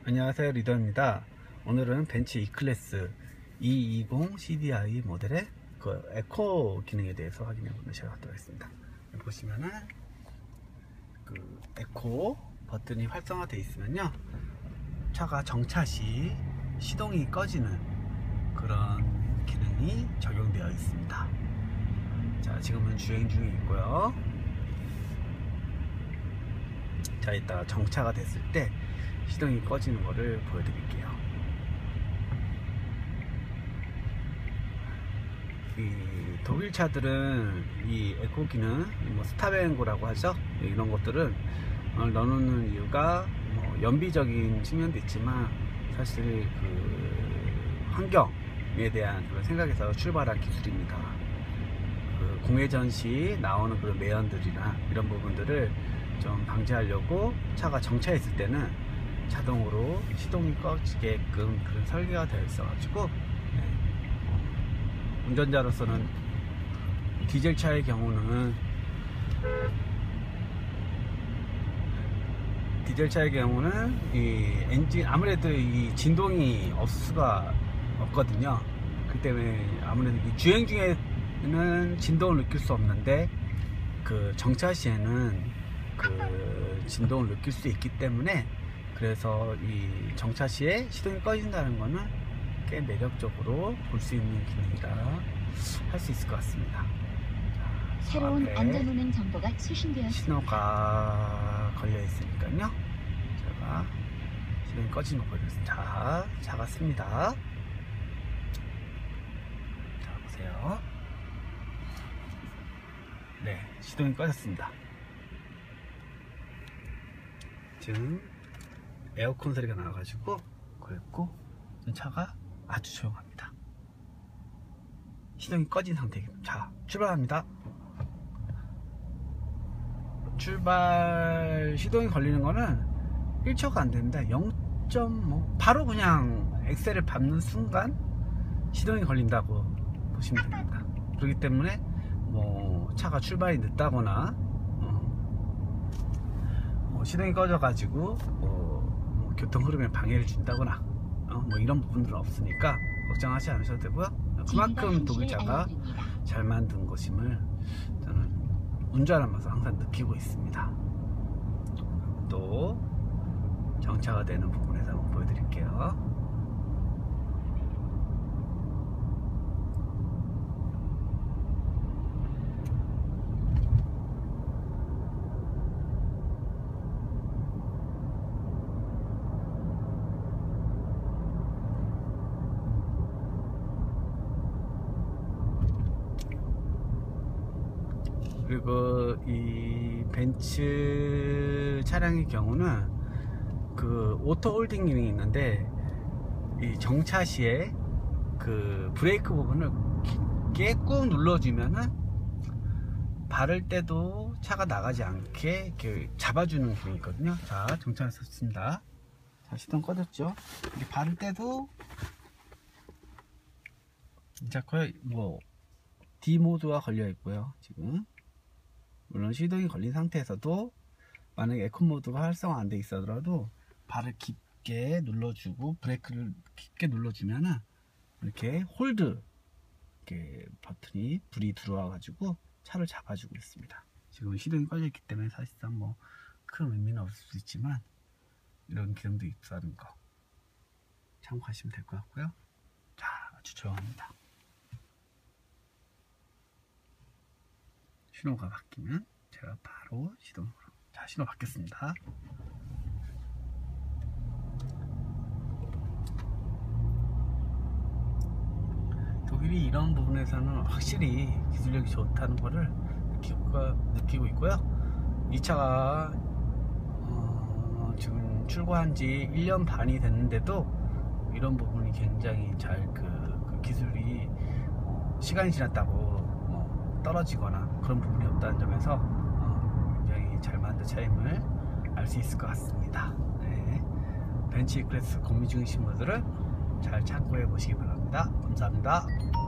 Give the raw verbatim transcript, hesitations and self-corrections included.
안녕하세요, 리더입니다. 오늘은 벤츠 E클래스 이백이십 씨디아이 모델의 그 에코 기능에 대해서 확인해 보는 시간을 갖도록 하겠습니다. 보시면은 그 에코 버튼이 활성화되어 있으면요, 차가 정차 시 시동이 꺼지는 그런 기능이 적용되어 있습니다. 자, 지금은 주행 중에 있고요. 자, 이따 정차가 됐을 때 시동이 꺼지는 것을 보여드릴게요. 이 독일 차들은 이 에코 기능, 뭐 스탑앤고라고 하죠. 이런 것들은 넣어놓는 이유가 뭐 연비적인 측면도 있지만 사실 그 환경에 대한 그런 생각에서 출발한 기술입니다. 그 공회전 시 나오는 그런 매연들이나 이런 부분들을 좀 방지하려고 차가 정차했을 때는 자동으로 시동이 꺼지게끔 그런 설계가 되어 있어 가지고, 네, 운전자로서는 디젤 차의 경우는 디젤 차의 경우는 이 엔진 아무래도 이 진동이 없을 수가 없거든요. 그렇기 때문에 아무래도 이 주행 중에는 진동을 느낄 수 없는데 그 정차 시에는 그 진동을 느낄 수 있기 때문에, 그래서 이 정차 시에 시동이 꺼진다는 거는 꽤 매력적으로 볼 수 있는 기능이라 할 수 있을 것 같습니다. 자, 새로운 안전운행 정보가 수신되었습니다. 신호가 걸려 있으니까요, 제가 시동이 꺼지는 거 보여드렸습니다. 자, 작았습니다. 자, 보세요. 네, 시동이 꺼졌습니다. 지금 에어컨 소리가 나와가지고 그랬고, 차가 아주 조용합니다. 시동이 꺼진 상태입니다. 자, 출발합니다. 출발 시동이 걸리는 거는 일 초가 안 됩니다. 영 점 오 바로 그냥 엑셀을 밟는 순간 시동이 걸린다고 보시면 됩니다. 그렇기 때문에 뭐 차가 출발이 늦다거나 어, 뭐 시동이 꺼져 가지고 뭐 교통 흐름에 방해를 준다거나 어, 뭐 이런 부분들은 없으니까 걱정하지 않으셔도 되고요. 그만큼 독일차가 잘 만든 것임을 저는 운전하면서 항상 느끼고 있습니다. 또 정차가 되는 부분에서 한번 보여드릴게요. 그리고 이 벤츠 차량의 경우는 그 오토 홀딩 기능이 있는데, 이 정차 시에 그 브레이크 부분을 깊게 꾹 눌러주면은 바를 때도 차가 나가지 않게 이렇게 잡아주는 기능이 있거든요. 자, 정차했습니다. 자, 시동 꺼졌죠. 이렇게 바를 때도 자, 거의 뭐 D 모드가 걸려 있고요. 지금 물론 시동이 걸린 상태에서도 만약에 에코 모드가 활성화 안 돼 있어더라도 발을 깊게 눌러주고 브레이크를 깊게 눌러주면은 이렇게 홀드 이렇게 버튼이 불이 들어와 가지고 차를 잡아주고 있습니다. 지금 시동이 꺼져 있기 때문에 사실상 뭐 큰 의미는 없을 수 있지만 이런 기능도 있다는 거 참고하시면 될 것 같고요. 자, 아주 조용합니다. 신호가 바뀌면 제가 바로 시동으로, 자, 신호 바뀌었습니다. 독일이 이런 부분에서는 확실히 기술력이 좋다는 것을 느끼고, 느끼고 있고요. 이 차가 어, 지금 출고한 지 일 년 반이 됐는데도 이런 부분이 굉장히 잘 그, 그 기술이 어, 시간이 지났다고 떨어지거나 그런 부분이 없다는 점에서 어, 굉장히 잘 만든 차임을 알 수 있을 것 같습니다. 네. 벤츠 E클래스 공미 중이신 분들은 잘 참고해 보시기 바랍니다. 감사합니다.